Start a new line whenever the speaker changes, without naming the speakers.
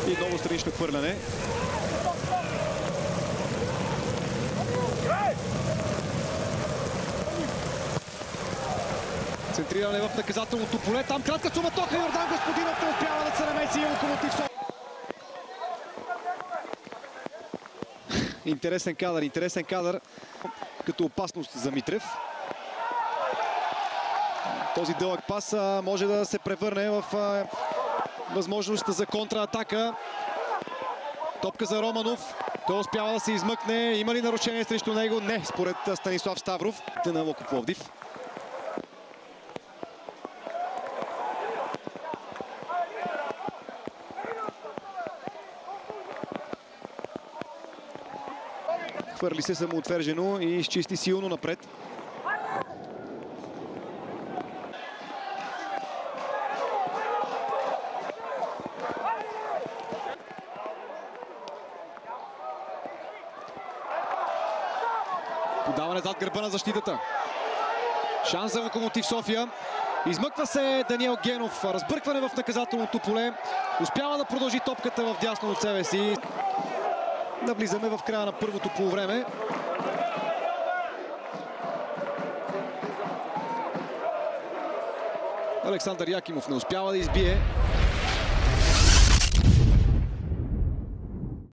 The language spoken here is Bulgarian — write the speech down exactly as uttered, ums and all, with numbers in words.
И ново странично хвърляне. Центриране в наказателното поле. Там кратка суматоха. Йордан Господинов не успява да се намеси и Локомотив София. Интересен кадър, интересен кадър като опасност за Митрев. Този дълъг пас може да се превърне в възможност за контратака. Топка за Романов. Той успява да се измъкне. Има ли нарушение срещу него? Не, според Станислав Ставров. На Локо Пловдив. Хвърли се самоотвержено и изчисти силно напред. Подаване зад гърба на защитата. Шанс за Локомотив София. Измъква се Даниел Генов. Разбъркване в наказателното поле. Успява да продължи топката в дясно от себе си. Навлизаме в края на първото полувреме. Александър Якимов не успява да избие.